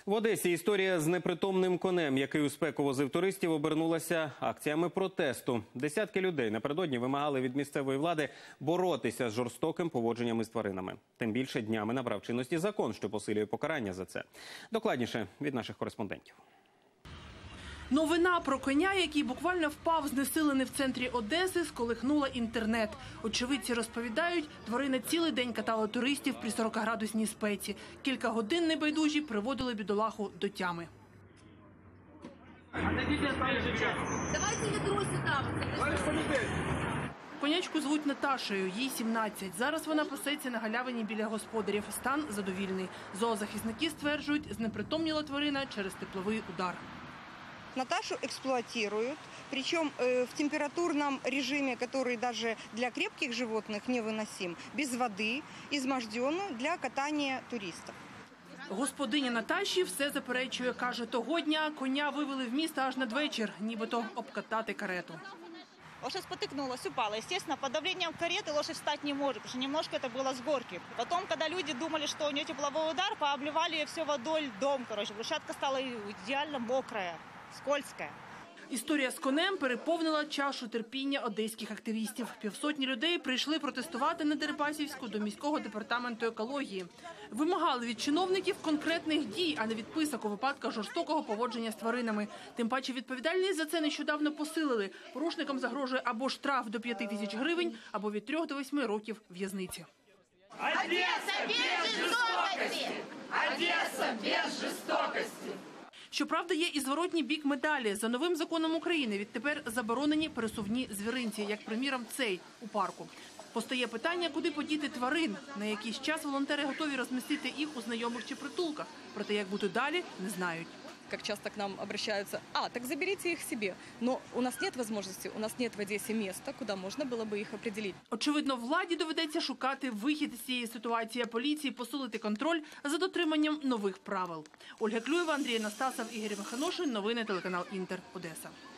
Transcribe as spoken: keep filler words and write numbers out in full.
В Одесі історія з непритомним конем, який у спеку возив туристів, обернулася акціями протесту. Десятки людей напередодні вимагали від місцевої влади боротися з жорстоким поводженням із тваринами. Тим більше днями набрав чинності закон, що посилює покарання за це. Докладніше від наших кореспондентів. Новина про коня, який буквально впав знесилений в центрі Одеси, сколихнула інтернет. Очевидці розповідають, тварина цілий день катала туристів при сорокаградусній спеці. Кілька годин небайдужі приводили бідолаху до тями. Давайте ведро сюди. Конячку звуть Наташею, їй сімнадцять. Зараз вона пасеться на галявині біля господарів. Стан задовільний. Зоозахисники стверджують, знепритомніла тварина через тепловий удар. Наташу эксплуатируют, причем э, в температурном режиме, который даже для крепких животных невыносим, без воды, изможденную для катания туристов. Господиня Наташі все заперечує. Каже, того дня коня вивели в місто аж надвечір, нібито обкатати карету. Лошадь спотыкнулась, упала. Естественно, под давлением кареты лошадь встать не может, потому что немножко это было с горки. Потом, когда люди думали, что у нее тепловой удар, пообливали ее все водой, льдом, короче. Лошадка стала идеально мокрая, скользкая. Історія з конем переповнила чашу терпіння одеських активістів. Півсотні людей прийшли протестувати на Дерибасівську до міського департаменту екології. Вимагали від чиновників конкретних дій, а не відписок у випадках жорстокого поводження з тваринами. Тим паче відповідальність за це нещодавно посилили. Порушникам загрожує або штраф до п'яти тисяч гривень, або від трьох до восьми років в'язниці. Одесса без жестокости! Одесса без жестокости! Щоправда, є і зворотній бік медалі. За новим законом України відтепер заборонені пересувні звіринці, як, приміром, цей у парку. Постає питання, куди подіти тварин. На якийсь час волонтери готові розмістити їх у знайомих чи притулках. Проте, як бути далі, не знають. Как часто к нам обращаются, а, так заберите их себе. Но у нас нет возможности, у нас нет в Одессе места, куда можно было бы их определить. Очевидно, владі доведеться шукати вихід з цієї ситуації, а поліції посилити контроль за дотриманням нових правил. Ольга Клюєва, Андрій Анастасов, Ігор Миханошин. Новини телеканал Інтер. Одеса.